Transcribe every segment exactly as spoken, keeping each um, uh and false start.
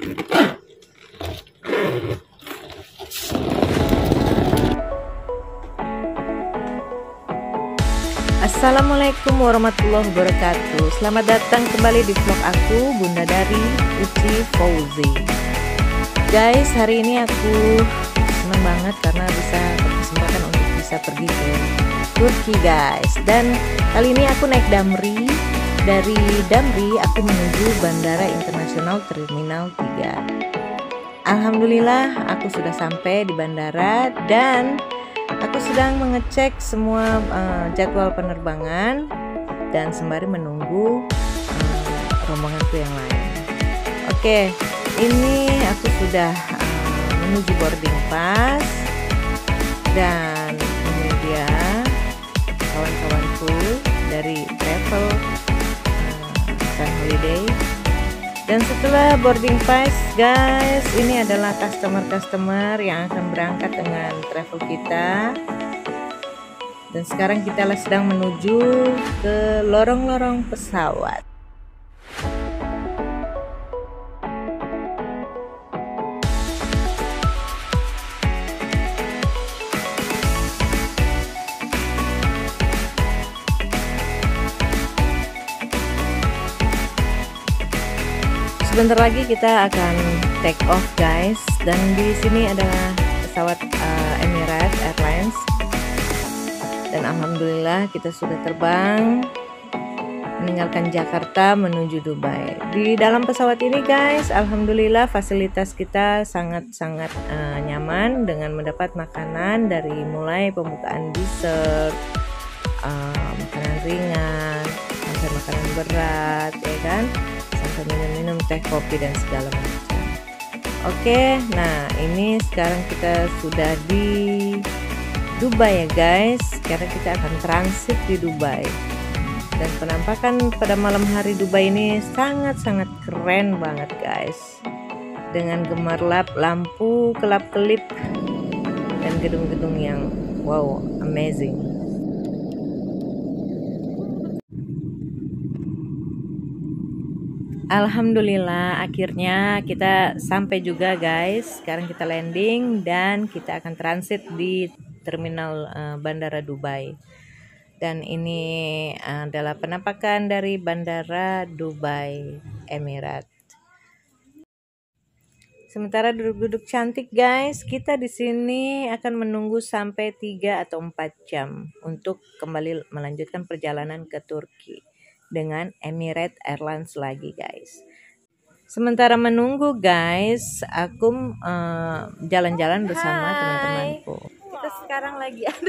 Assalamualaikum warahmatullahi wabarakatuh. Selamat datang kembali di vlog aku, Bunda Dari Uci Fauzi. Guys, hari ini aku senang banget karena bisa berkesempatan untuk bisa pergi ke Turki guys. Dan kali ini aku naik Damri. Dari Damri aku menuju Bandara Internasional Terminal tiga. Alhamdulillah aku sudah sampai di bandara dan aku sedang mengecek semua uh, jadwal penerbangan dan sembari menunggu uh, rombonganku yang lain. Oke, ini aku sudah uh, menuju boarding pass dan ini dia kawan-kawanku dari travel uh, Sun Holiday. Dan setelah boarding pass guys, ini adalah customer-customer yang akan berangkat dengan travel kita. Dan sekarang kita sedang menuju ke lorong-lorong pesawat. Sebentar lagi kita akan take off guys, dan di sini adalah pesawat uh, Emirates Airlines. Dan alhamdulillah kita sudah terbang meninggalkan Jakarta menuju Dubai. Di dalam pesawat ini guys, alhamdulillah fasilitas kita sangat-sangat uh, nyaman dengan mendapat makanan dari mulai pembukaan dessert, uh, makanan ringan, sampai makanan berat, ya kan? Sampai minum-minum teh, kopi dan segala macam. Oke, nah ini sekarang kita sudah di Dubai ya guys, karena kita akan transit di Dubai. Dan penampakan pada malam hari Dubai ini sangat-sangat keren banget guys, dengan gemerlap lampu kelap-kelip dan gedung-gedung yang wow, amazing. Alhamdulillah akhirnya kita sampai juga guys. Sekarang kita landing dan kita akan transit di terminal uh, Bandara Dubai. Dan ini adalah penampakan dari Bandara Dubai Emirates. Sementara duduk-duduk cantik guys, kita di sini akan menunggu sampai tiga atau empat jam untuk kembali melanjutkan perjalanan ke Turki dengan Emirates Airlines lagi guys. Sementara menunggu guys, aku jalan-jalan uh, bersama teman-temanku. Kita sekarang lagi ada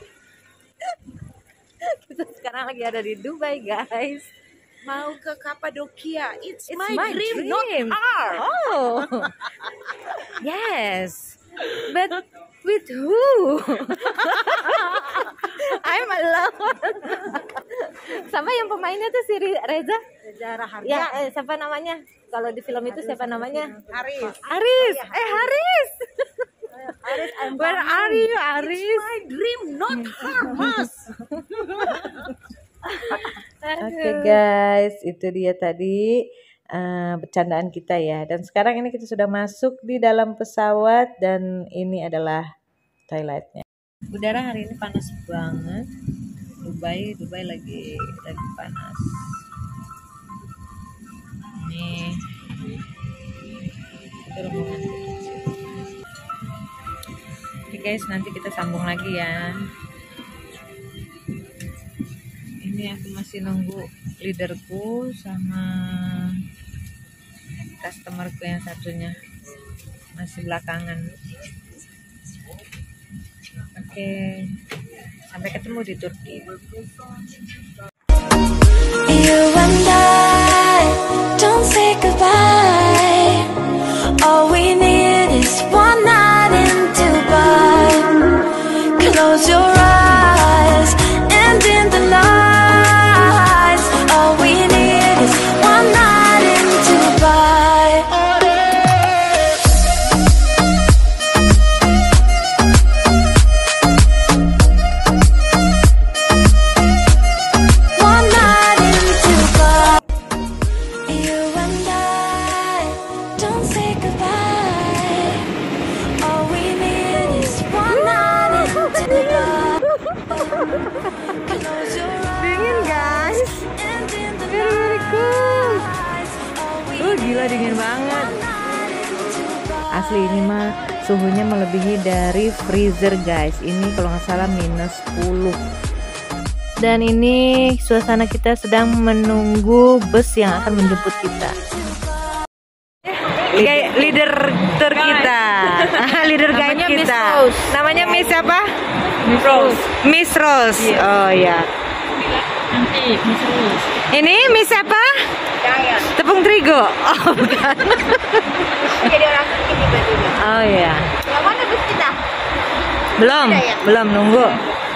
kita sekarang lagi ada di Dubai guys. Mau ke Kapadokia. It's, It's my, my dream, dream. not hard. Oh, yes, but with who? I'm alone. Sama yang pemainnya tuh si Reza. Reza Rahardian. Ya, eh, siapa namanya? Kalau di film itu siapa namanya? Haris. Aris. Oh, ya. Eh, Haris. Haris, I'm Where coming. are you, Aris? It's my dream, not hard, mas. Oke okay, guys, itu dia tadi uh, bercandaan kita ya. Dan sekarang ini kita sudah masuk di dalam pesawat dan ini adalah toiletnya. Udara hari ini panas banget. Dubai, Dubai lagi lagi panas. Ini itu rombongan. Oke guys, nanti kita sambung lagi ya. Ini aku masih nunggu leaderku sama customerku yang satunya masih belakangan. Oke, sampai ketemu di Turki. You and I don't say goodbye. All we need is one night in Dubai. Close your eyes and in the lights. All we need is one night in Dubai. dingin banget. Asli ini mah suhunya melebihi dari freezer guys. Ini kalau nggak salah minus sepuluh. Dan ini suasana kita sedang menunggu bus yang akan menjemput kita. Kayak leader tour kita, leader guide Namanya kita. Miss Rose. Namanya Miss siapa? Miss Rose. Miss Rose. Oh ya. Nanti Miss Rose. Ini Miss siapa? Daya. Tepung terigu. Oh bukan. Jadi orang ini bajunya. Oh ya. Yang mana bus kita? Belum, Ada ya? belum nunggu.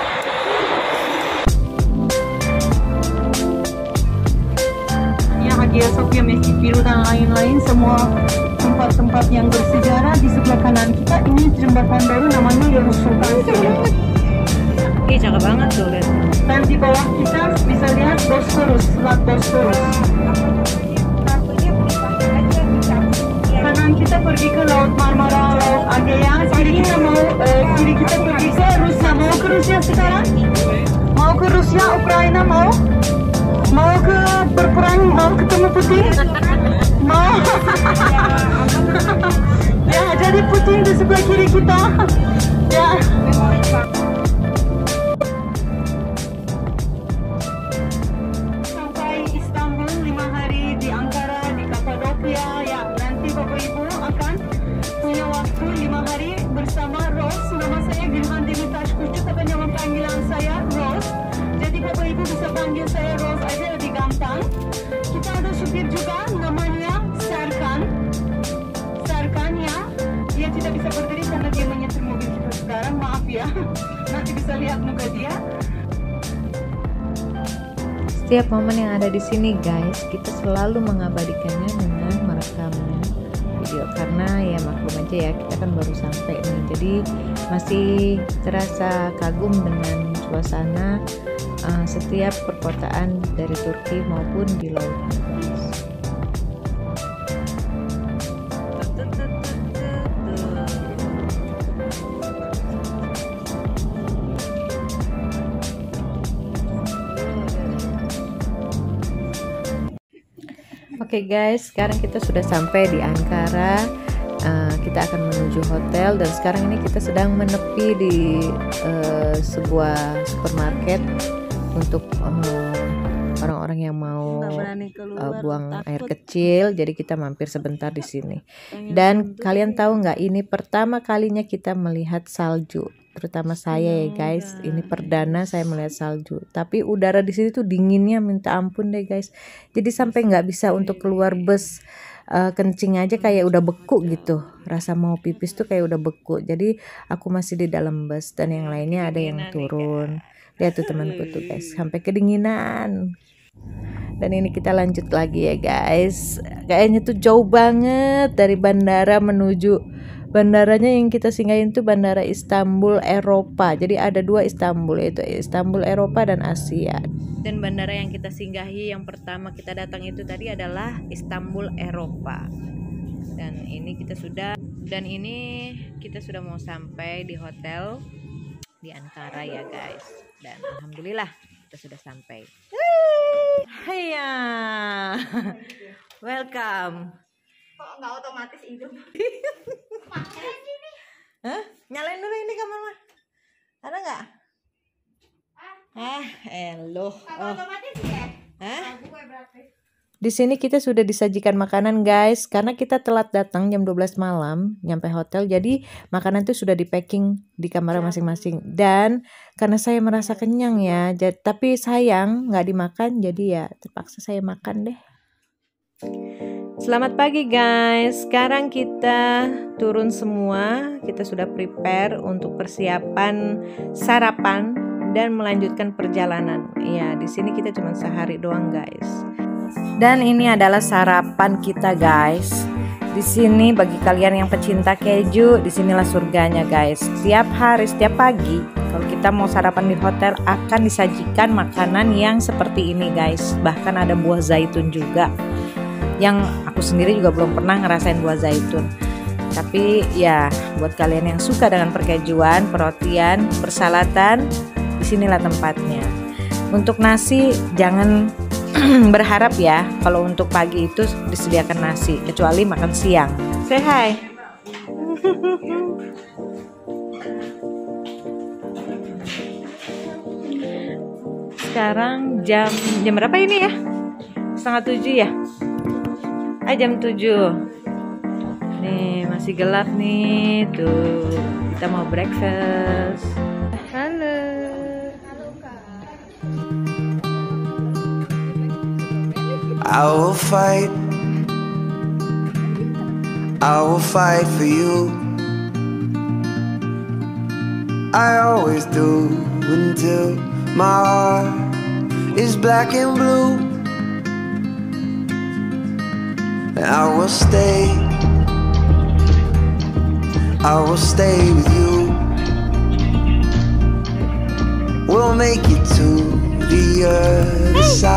Ya, Hagia Sophia, Masjid Biru dan lain-lain, semua tempat-tempat yang bersejarah di sebelah kanan kita. Ini jembatan baru namanya Yunus Sultan. Ih cakep banget tuh lihat. Dan di bawah kita bisa lihat Bosporus, Selat Bosporus. Kanan kita pergi ke Laut Marmara, Laut Aegean. Kiri kita mau, eh, kiri kita pergi ke Rusia. Mau ke Rusia sekarang? Mau ke Rusia, Ukraina mau? Mau ke berperang, mau ketemu Putin? Mau? Ya, jadi Putin di sebelah kiri kita. Ya. Sampai Istanbul lima hari, di Ankara, di Kapadokia. Ya, nanti Bapak Ibu akan punya waktu lima hari bersama Rose. Nama saya Gülhan Demirtaş Kuşçu, tapi nama panggilan saya Rose. Jadi Bapak Ibu bisa panggil saya Rose aja, lebih gampang. Kita ada supir juga, namanya Serkan. Serkan ya. Dia tidak bisa berdiri karena dia menyetir mobil kita sekarang. Maaf ya. Nanti bisa lihat muka dia. Setiap momen yang ada di sini guys, kita selalu mengabadikannya dengan merekamnya video, karena ya maklum aja ya, kita kan baru sampai nih, jadi masih terasa kagum dengan suasana uh, setiap perkotaan dari Turki maupun di lautnya. Oke okay guys, sekarang kita sudah sampai di Ankara. Uh, kita akan menuju hotel, dan sekarang ini kita sedang menepi di uh, sebuah supermarket untuk orang-orang uh, yang mau uh, buang air kecil. Jadi kita mampir sebentar di sini. Dan kalian tahu nggak, ini pertama kalinya kita melihat salju. Terutama saya ya guys, ini perdana saya melihat salju. Tapi udara di sini tuh dinginnya minta ampun deh guys. Jadi sampai nggak bisa untuk keluar bus, uh, kencing aja kayak udah beku gitu. Rasa mau pipis tuh kayak udah beku. Jadi aku masih di dalam bus, dan yang lainnya ada yang turun. Lihat tuh temanku tuh guys, sampai kedinginan. Dan ini kita lanjut lagi ya guys. Kayaknya tuh jauh banget dari bandara menuju bandaranya yang kita singgahin tuh Bandara Istanbul Eropa. Jadi ada dua Istanbul, yaitu Istanbul Eropa dan Asia. Dan bandara yang kita singgahi yang pertama kita datang itu tadi adalah Istanbul Eropa. Dan ini kita sudah dan ini kita sudah mau sampai di hotel di Ankara ya guys. Dan alhamdulillah kita sudah sampai. Hiya. Welcome. Kok nggak otomatis hidup? Hah? Nyalain dulu ini kamar mah. Ada nggak? Ah, eloh. Oh. Otomatis ya? Hah? Gue berarti. Di sini kita sudah disajikan makanan guys, karena kita telat datang jam dua belas malam nyampe hotel, jadi makanan itu sudah di packing di kamar masing-masing. Dan karena saya merasa kenyang ya, jadi, tapi sayang nggak dimakan, jadi ya terpaksa saya makan deh. Selamat pagi guys, sekarang kita turun semua, kita sudah prepare untuk persiapan sarapan dan melanjutkan perjalanan. Ya, di sini kita cuma sehari doang guys. Dan ini adalah sarapan kita guys. Di sini bagi kalian yang pecinta keju, disinilah surganya guys. Setiap hari, setiap pagi, kalau kita mau sarapan di hotel akan disajikan makanan yang seperti ini guys. Bahkan ada buah zaitun juga, yang aku sendiri juga belum pernah ngerasain buah zaitun. Tapi ya buat kalian yang suka dengan perkejuan, perotian, persalatan, disinilah tempatnya. Untuk nasi jangan berharap ya kalau untuk pagi itu disediakan nasi, kecuali makan siang. Say hi. Sekarang jam jam berapa ini ya? Setengah tujuh ya? Ah, jam tujuh. Nih masih gelap nih tuh. Kita mau breakfast. Halo. I will fight. I will fight for you. I always do until my heart is black and blue. I will stay. I will stay with you. We'll make it to the other side.